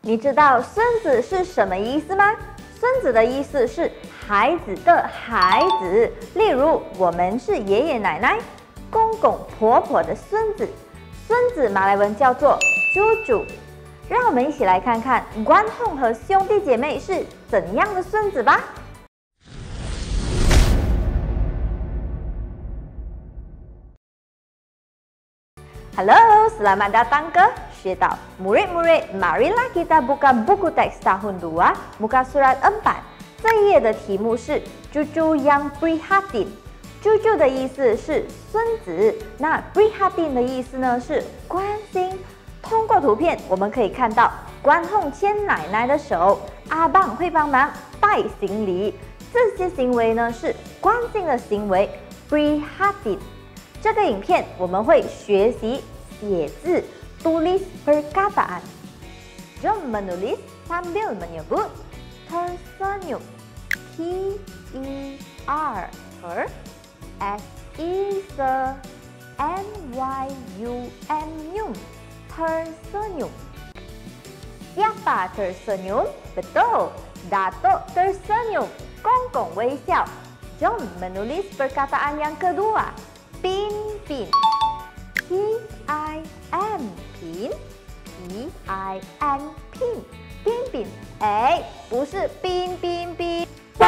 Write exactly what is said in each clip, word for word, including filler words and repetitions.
你知道孙子是什么意思吗？孙子的意思是孩子的孩子，例如我们是爷爷奶奶、公公婆婆的孙子。孙子马来文叫做猪猪。让我们一起来看看关宏和兄弟姐妹是怎样的孙子吧。Halo, selamat datang ke Syedao. Murid-murid, marilah kita buka buku teks tahun dua, muka surat empat。这一页的题目是猪猪yang prihatin。猪猪的意思是孙子，那 prihatin 的意思呢是关心。通过图片，我们可以看到关宏牵奶奶的手，阿棒会帮忙带行李，这些行为呢是关心的行为 prihatin。这个影片我们会学习写字 tulis perkataan. Jom menulis sambil menyebut tersenyum. T E R per S I se N Y U M nyum. Tersenyum. Siapa tersenyum? Betul, Datuk tersenyum. Kongkong 微笑。Jom menulis perkataan yang kedua.Pimpin, P I M pin, P I N pin, pimpin， 哎，不是冰冰冰。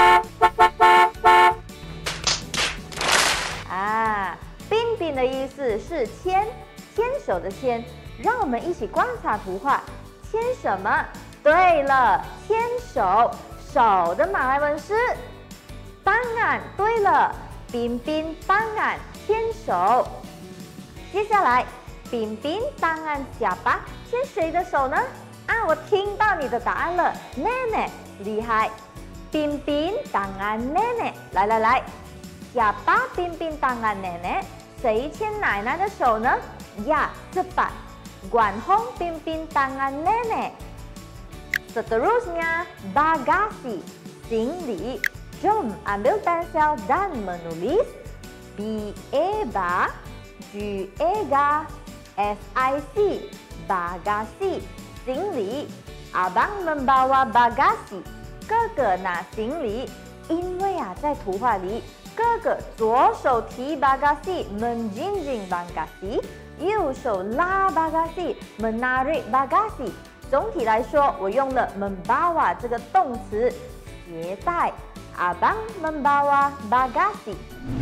啊，冰冰的意思是牵，牵手的牵。让我们一起观察图画，牵什么？对了，牵手，手的马来文是tangan。对了，pimpin tangan。牵手，接下来 pimpin tangan siapa？ 牵谁的手呢？啊，我听到你的答案了 ，nenek， 厉害 ，pimpin tangan nenek。来来来 ，siapa pimpin tangan nenek？ 谁牵奶奶的手呢？呀，cepat， 关宏 pimpin tangan nenek。Seterusnya bagasi， 行李 ，Jom ambil pensel dan menulis。B A B A G A G A S I C bagasi 行李 Abang membawa bagasi 哥哥拿行李因为啊在图画里哥哥左手提 bagasi menjinjing bagasi 右手拉 bagasi menarik bagasi 总体来说我用了 membawa 这个动词携带 Abang membawa bagasi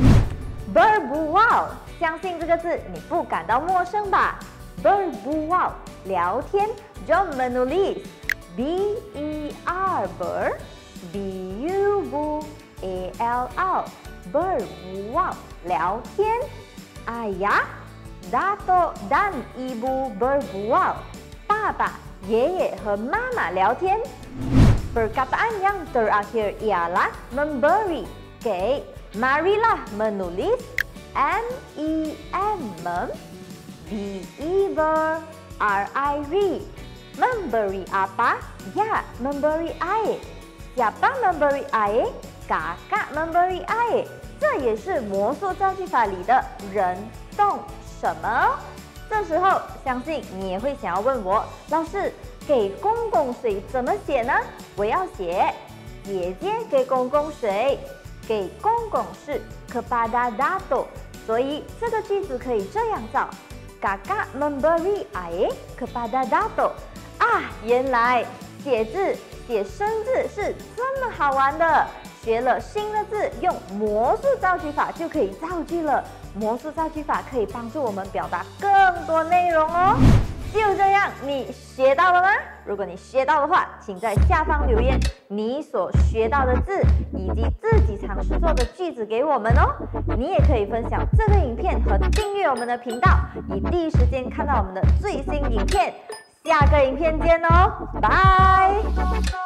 Berbual， 相信这个字你不感到陌生吧 ？Berbual， 聊天。Jom menulis B E R ber B U B A L L Berbual， 聊天。Ayah, Datuk dan Ibu berbual， 爸爸、爷爷和妈妈聊天。Perkataan yang terakhir ialah memberi， 给。Marilah menulis M E M mem B E ber R I R memberi apa? Ya, memberi air. Siapa memberi air? Kakak memberi air. 这也是魔术造句法里的人动什么？这时候相信你也会想要问我，老师，给公公水怎么写呢？我要写姐姐给公公水。给公公是 kepada datuk， 所以这个句子可以这样造 kakak memberi air kepada datuk。 啊，原来写字写生字是这么好玩的，学了新的字，用魔术造句法就可以造句了。魔术造句法可以帮助我们表达更多内容哦。就这样，你学到了吗？如果你学到的话，请在下方留言你所学到的字以及自己尝试做的句子给我们哦。你也可以分享这个影片和订阅我们的频道，以第一时间看到我们的最新影片。下个影片见哦，拜。